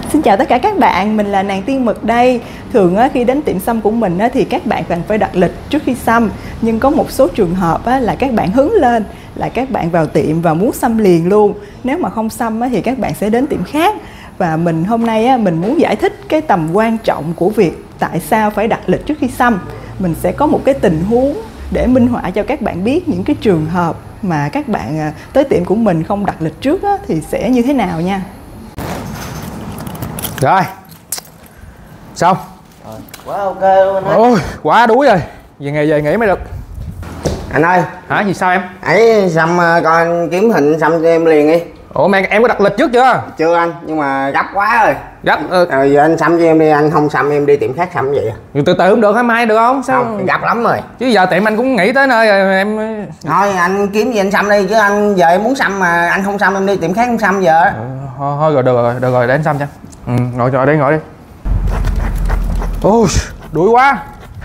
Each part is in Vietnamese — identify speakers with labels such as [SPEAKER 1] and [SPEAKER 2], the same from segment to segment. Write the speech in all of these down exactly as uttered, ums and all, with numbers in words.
[SPEAKER 1] Xin chào tất cả các bạn, mình là nàng Tiên Mực đây. Thường á, khi đến tiệm xăm của mình á, thì các bạn cần phải đặt lịch trước khi xăm. Nhưng có một số trường hợp á, là các bạn hứng lên, là các bạn vào tiệm và muốn xăm liền luôn. Nếu mà không xăm á, thì các bạn sẽ đến tiệm khác. Và mình hôm nay á, mình muốn giải thích cái tầm quan trọng của việc tại sao phải đặt lịch trước khi xăm. Mình sẽ có một cái tình huống để minh họa cho các bạn biết những cái trường hợp mà các bạn tới tiệm của mình không đặt lịch trước á, thì sẽ như thế nào nha.
[SPEAKER 2] Rồi xong
[SPEAKER 3] rồi, quá ok luôn anh ơi.
[SPEAKER 2] Ôi quá đuối rồi, về ngày về nghỉ mới được.
[SPEAKER 3] Anh ơi.
[SPEAKER 2] Hả, gì sao em?
[SPEAKER 3] Ấy xăm coi anh kiếm hình xăm cho em liền đi.
[SPEAKER 2] Ủa mẹ, em có đặt lịch trước chưa?
[SPEAKER 3] Chưa anh, nhưng mà gấp quá rồi.
[SPEAKER 2] Gấp ừ.
[SPEAKER 3] Rồi giờ anh xăm cho em đi, anh không xăm em đi tiệm khác xăm vậy à?
[SPEAKER 2] Từ từ không được hả, mai được không? Sao
[SPEAKER 3] không, gấp lắm rồi.
[SPEAKER 2] Chứ giờ tiệm anh cũng nghỉ tới nơi rồi em.
[SPEAKER 3] Thôi anh kiếm gì anh xăm đi, chứ anh giờ em muốn xăm mà anh không xăm em đi tiệm khác không xăm giờ.
[SPEAKER 2] Ừ, thôi, thôi rồi được rồi, được rồi để anh xăm cho. Ừ, ngồi ngồi đi, ngồi đi. Ôi đuối quá.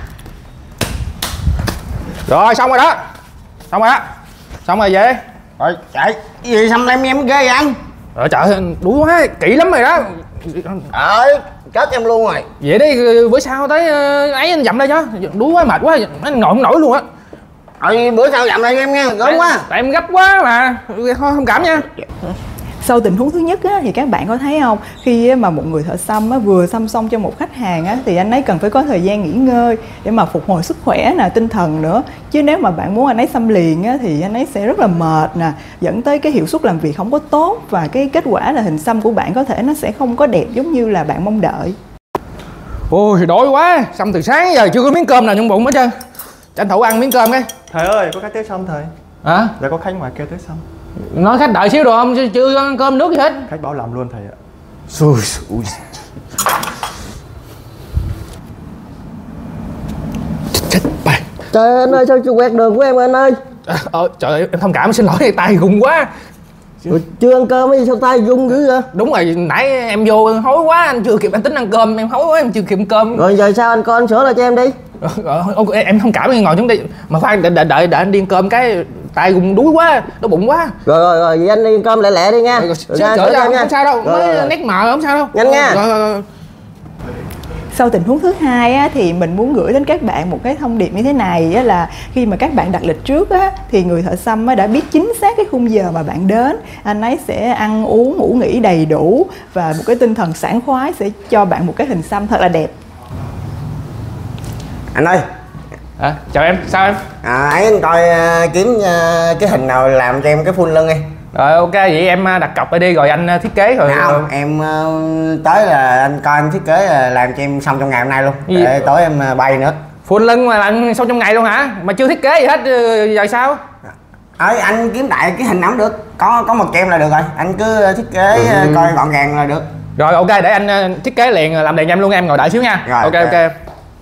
[SPEAKER 2] Rồi xong rồi đó. Xong rồi đó. Xong rồi về đi.
[SPEAKER 3] Rồi chạy gì xăm em em ghê vậy anh?
[SPEAKER 2] Rồi trời, đuối quá, kỹ lắm rồi đó.
[SPEAKER 3] Ơi chết em luôn rồi.
[SPEAKER 2] Vậy đi, bữa sau tới ấy anh dặm đây cho. Đuối quá, mệt quá, anh ngồi không nổi luôn á.
[SPEAKER 3] Rồi bữa sau dặm đây em nha, gớm quá.
[SPEAKER 2] Tại em gấp quá mà. Thôi thông cảm nha.
[SPEAKER 1] Sau tình huống thứ nhất á, thì các bạn có thấy không, khi mà một người thợ xăm á, vừa xăm xong cho một khách hàng á, thì anh ấy cần phải có thời gian nghỉ ngơi để mà phục hồi sức khỏe nè, tinh thần nữa. Chứ nếu mà bạn muốn anh ấy xăm liền á, thì anh ấy sẽ rất là mệt nè, dẫn tới cái hiệu suất làm việc không có tốt, và cái kết quả là hình xăm của bạn có thể nó sẽ không có đẹp giống như là bạn mong đợi.
[SPEAKER 2] Ôi đói quá, xăm từ sáng giờ chưa có miếng cơm nào trong bụng hết trơn. Tranh thủ ăn miếng cơm cái.
[SPEAKER 4] Thầy ơi, có khách tới xăm thầy.
[SPEAKER 2] Hả?
[SPEAKER 4] Dạ có khách ngoài kêu tới xăm.
[SPEAKER 2] Nói khách đợi xíu được không, chứ chưa ăn cơm nước gì hết.
[SPEAKER 4] Khách bảo làm luôn thầy ạ.
[SPEAKER 2] Xui xui. Chết bà.
[SPEAKER 3] Trời ơi anh ơi, sao chưa quẹt đường của em anh ơi?
[SPEAKER 2] À, ờ, trời ơi, em thông cảm, xin lỗi, tay rung quá.
[SPEAKER 3] Rồi, chưa ăn cơm ấy, sao tay rung dữ vậy?
[SPEAKER 2] Đúng rồi, nãy em vô hối quá, anh chưa kịp, anh tính ăn cơm, em hối quá, em chưa kịp ăn cơm.
[SPEAKER 3] Rồi giờ sao anh coi anh sửa lại cho em đi.
[SPEAKER 2] Ờ, ok, em thông cảm, em ngồi xuống đi. Mà khoan, đợi, đợi, đợi, đợi anh đi ăn cơm cái tay rung đuối quá, đau bụng quá.
[SPEAKER 3] Rồi rồi rồi, vậy anh đi ăn cơm lẹ lẹ đi nha.
[SPEAKER 2] Rồi,
[SPEAKER 3] Rồi,
[SPEAKER 2] ra,
[SPEAKER 3] ra,
[SPEAKER 2] ra,
[SPEAKER 3] nha.
[SPEAKER 2] không sao đâu,
[SPEAKER 3] Rồi,
[SPEAKER 2] mới
[SPEAKER 3] rồi.
[SPEAKER 2] nét mờ không sao đâu.
[SPEAKER 3] Nhanh nha.
[SPEAKER 2] Rồi, rồi, rồi.
[SPEAKER 1] Sau tình huống thứ hai á, thì mình muốn gửi đến các bạn một cái thông điệp như thế này á, là khi mà các bạn đặt lịch trước á, thì người thợ xăm á, đã biết chính xác cái khung giờ mà bạn đến. Anh ấy sẽ ăn uống ngủ nghỉ đầy đủ, và một cái tinh thần sảng khoái sẽ cho bạn một cái hình xăm thật là đẹp.
[SPEAKER 3] Anh ơi.
[SPEAKER 2] À, chào em, sao em?
[SPEAKER 3] À, ấy anh coi uh, kiếm uh, cái hình nào làm cho em cái full lưng đi.
[SPEAKER 2] Rồi ok, vậy em đặt cọc lại đi rồi anh thiết kế rồi.
[SPEAKER 3] Không, em uh, tới là anh coi anh thiết kế uh, làm cho em xong trong ngày hôm nay luôn.
[SPEAKER 2] Gì?
[SPEAKER 3] Để tối em uh, bay nữa.
[SPEAKER 2] Full lưng mà làm xong trong ngày luôn hả? Mà chưa thiết kế gì hết, giờ sao?
[SPEAKER 3] Ơi anh kiếm đại cái hình nào cũng được. Có có một kem là được rồi. Anh cứ thiết kế
[SPEAKER 2] ừ.
[SPEAKER 3] uh, coi gọn gàng là được.
[SPEAKER 2] Rồi ok, để anh thiết kế liền, làm liền cho em luôn, em ngồi đợi xíu nha.
[SPEAKER 3] Rồi,
[SPEAKER 2] ok ok.
[SPEAKER 3] ok.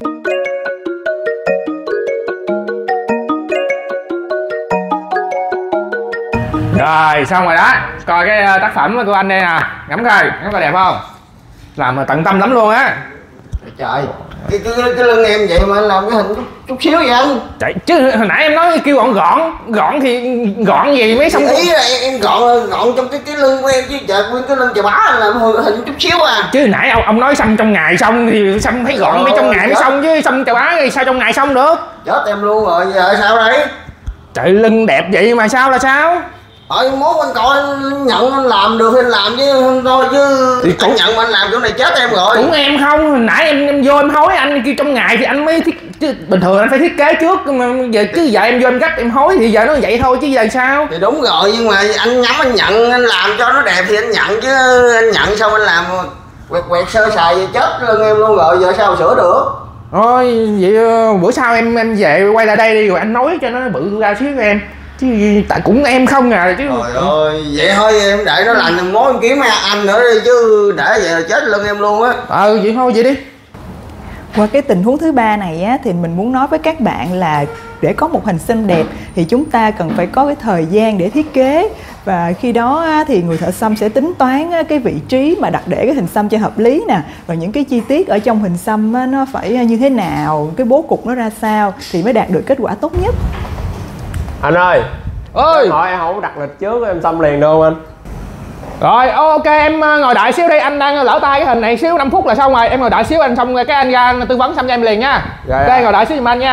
[SPEAKER 2] Rồi xong rồi đó, coi cái tác phẩm của anh đây nè, ngắm coi, ngắm coi đẹp không? Làm mà tận tâm lắm luôn á.
[SPEAKER 3] Trời, cái, cái, cái lưng em vậy mà anh làm cái hình chút, chút xíu vậy anh?
[SPEAKER 2] Chạy chứ hồi nãy em nói kêu gọn gọn, gọn thì gọn gì mấy xong.
[SPEAKER 3] Ý là em, em gọn gọn trong cái cái lưng của em chứ trời, nguyên cái lưng chà bá anh làm hình chút xíu à.
[SPEAKER 2] Chứ hồi nãy ông ông nói xăm trong ngày xong thì xăm thấy gọn mấy trong ngày mới xong, chứ xăm chà bá thì sao trong ngày xong được?
[SPEAKER 3] Chết em luôn rồi, giờ sao đây?
[SPEAKER 2] Trời, lưng đẹp vậy mà sao là sao?
[SPEAKER 3] Thôi mốt anh coi anh nhận anh làm được thì anh làm chứ không thôi chứ thì cũng nhận mà anh làm chỗ này chết em rồi.
[SPEAKER 2] Cũng em không, hồi nãy em, em vô em hối anh kêu trong ngày thì anh mới thiết, chứ bình thường anh phải thiết kế trước mà giờ chứ giờ em vô em gấp em hối thì giờ nó vậy thôi chứ giờ sao?
[SPEAKER 3] Thì đúng rồi, nhưng mà anh nhắm anh nhận anh làm cho nó đẹp thì anh nhận chứ anh nhận xong anh làm quẹt quẹt sơ sài vậy chết lưng em luôn rồi, giờ sao sửa được?
[SPEAKER 2] Thôi vậy bữa sau em em về quay lại đây đi rồi anh nói cho nó bự ra xíu cho em. Chứ tại cũng em không à chứ.
[SPEAKER 3] Trời ơi, vậy thôi em để nó lành mối em kiếm anh nữa đi chứ để vậy là chết lưng em luôn á.
[SPEAKER 2] Ờ vậy thôi vậy đi.
[SPEAKER 1] Qua cái tình huống thứ ba này á, thì mình muốn nói với các bạn là để có một hình xăm đẹp thì chúng ta cần phải có cái thời gian để thiết kế, và khi đó á, thì người thợ xăm sẽ tính toán á, cái vị trí mà đặt để cái hình xăm cho hợp lý nè, rồi những cái chi tiết ở trong hình xăm á, nó phải như thế nào, cái bố cục nó ra sao thì mới đạt được kết quả tốt nhất.
[SPEAKER 4] Anh ơi.
[SPEAKER 2] Ơi.
[SPEAKER 4] Hỏi em không đặt lịch trước em xăm liền đâu anh.
[SPEAKER 2] Rồi ok em ngồi đợi xíu đi, anh đang lỡ tay cái hình này xíu, năm phút là xong rồi, em ngồi đợi xíu anh xong cái anh ra tư vấn xong cho em liền nha. Rồi, ok rồi. Ngồi đợi xíu giùm anh nha.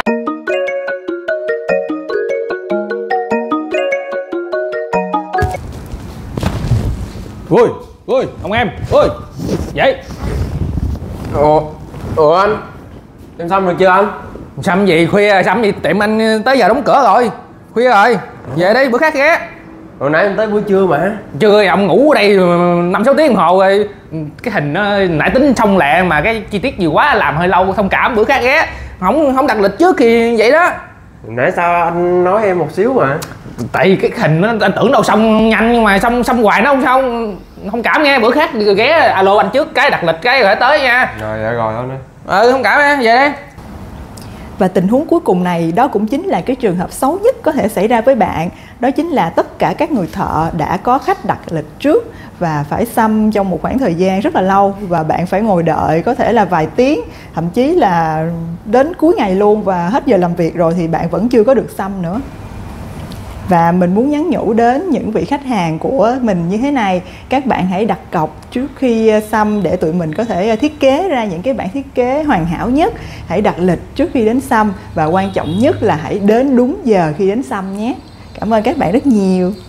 [SPEAKER 2] Ui ui ông em ui vậy.
[SPEAKER 5] Ủa ủa anh em xong rồi chưa anh?
[SPEAKER 2] Xong gì khuya xong gì, tiệm anh tới giờ đóng cửa rồi, khuya rồi, về đi bữa khác ghé.
[SPEAKER 5] Hồi nãy em tới buổi trưa mà.
[SPEAKER 2] Trưa ông ngủ ở đây năm sáu tiếng đồng hồ rồi, cái hình nó nãy tính xong lẹ mà cái chi tiết nhiều quá làm hơi lâu, thông cảm bữa khác ghé. Không không đặt lịch trước thì vậy đó.
[SPEAKER 5] Nãy sao anh nói em một xíu mà.
[SPEAKER 2] Tại cái hình nó anh tưởng đâu xong nhanh nhưng mà xong xong hoài nó không xong. Thông cảm nghe, bữa khác ghé alo anh trước cái đặt lịch cái rồi tới nha.
[SPEAKER 5] Rồi dạ rồi thôi.
[SPEAKER 2] Ừ thông cảm nha, về đi.
[SPEAKER 1] Và tình huống cuối cùng này đó cũng chính là cái trường hợp xấu nhất có thể xảy ra với bạn. Đó chính là tất cả các người thợ đã có khách đặt lịch trước và phải xăm trong một khoảng thời gian rất là lâu, và bạn phải ngồi đợi có thể là vài tiếng, thậm chí là đến cuối ngày luôn, và hết giờ làm việc rồi thì bạn vẫn chưa có được xăm nữa. Và mình muốn nhắn nhủ đến những vị khách hàng của mình như thế này: các bạn hãy đặt cọc trước khi xăm để tụi mình có thể thiết kế ra những cái bản thiết kế hoàn hảo nhất. Hãy đặt lịch trước khi đến xăm, và quan trọng nhất là hãy đến đúng giờ khi đến xăm nhé. Cảm ơn các bạn rất nhiều.